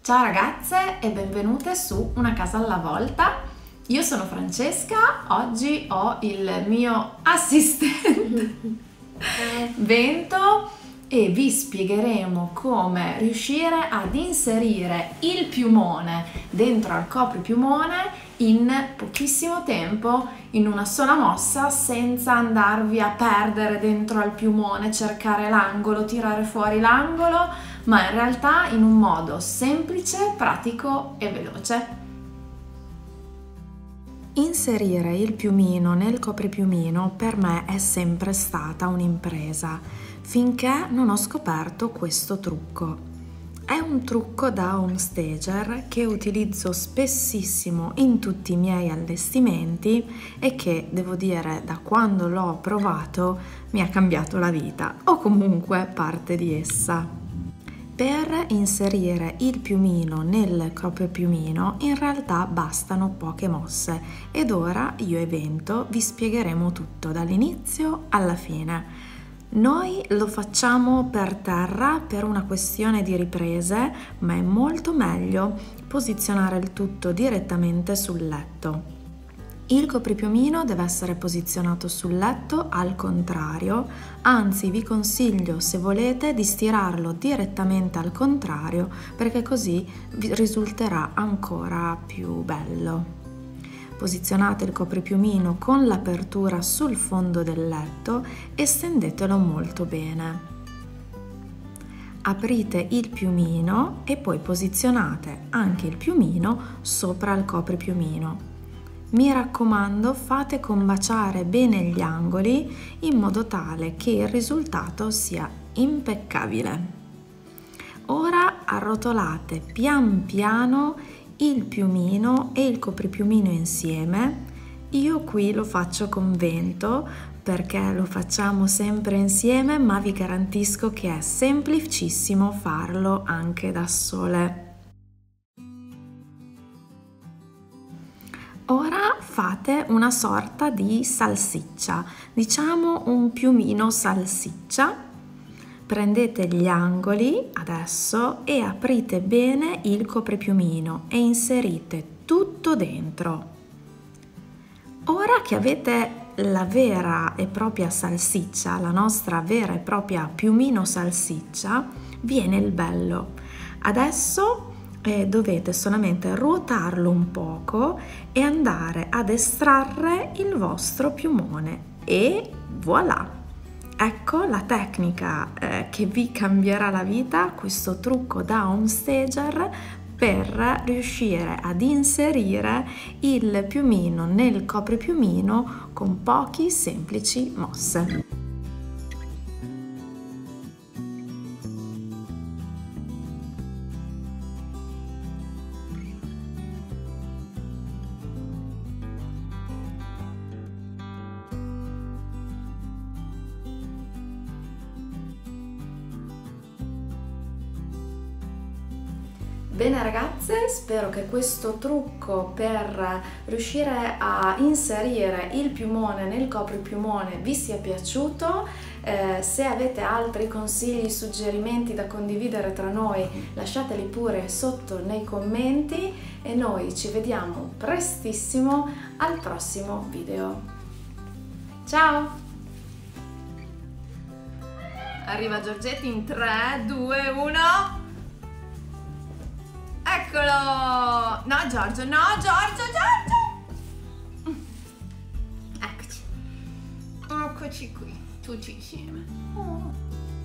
Ciao ragazze e benvenute su Una casa alla volta. Io sono Francesca, oggi ho il mio assistente Vento e vi spiegheremo come riuscire ad inserire il piumone dentro al copripiumone in pochissimo tempo, in una sola mossa, senza andarvi a perdere dentro al piumone, cercare l'angolo, tirare fuori l'angolo, ma in realtà in un modo semplice, pratico e veloce. Inserire il piumino nel copripiumino per me è sempre stata un'impresa, finché non ho scoperto questo trucco. È un trucco da homestager che utilizzo spessissimo in tutti i miei allestimenti e che, devo dire, da quando l'ho provato mi ha cambiato la vita, o comunque parte di essa. Per inserire il piumino nel copripiumino in realtà bastano poche mosse ed ora io e Vento vi spiegheremo tutto dall'inizio alla fine. Noi lo facciamo per terra per una questione di riprese, ma è molto meglio posizionare il tutto direttamente sul letto. Il copripiumino deve essere posizionato sul letto al contrario, anzi vi consiglio, se volete, di stirarlo direttamente al contrario perché così vi risulterà ancora più bello. Posizionate il copripiumino con l'apertura sul fondo del letto e stendetelo molto bene. Aprite il piumino e poi posizionate anche il piumino sopra il copripiumino. Mi raccomando, fate combaciare bene gli angoli in modo tale che il risultato sia impeccabile. Ora arrotolate pian piano il piumino e il copripiumino insieme. Io qui lo faccio con Vento perché lo facciamo sempre insieme, ma vi garantisco che è semplicissimo farlo anche da sole. Ora fate una sorta di salsiccia, diciamo un piumino salsiccia. Prendete gli angoli adesso e aprite bene il copripiumino e inserite tutto dentro. Ora che avete la vera e propria salsiccia, la nostra vera e propria piumino salsiccia, viene il bello. Adesso dovete solamente ruotarlo un poco e andare ad estrarre il vostro piumone e voilà! Ecco la tecnica che vi cambierà la vita, questo trucco da homestager per riuscire ad inserire il piumino nel copripiumino con poche semplici mosse. Bene ragazze, spero che questo trucco per riuscire a inserire il piumone nel copripiumone vi sia piaciuto. Se avete altri consigli, suggerimenti da condividere tra noi, lasciateli pure sotto nei commenti e noi ci vediamo prestissimo al prossimo video. Ciao! Arriva Giorgetti in 3, 2, 1... Eccolo! No Giorgio, no Giorgio, Giorgio! Eccoci. Eccoci qui, tutti insieme. Oh.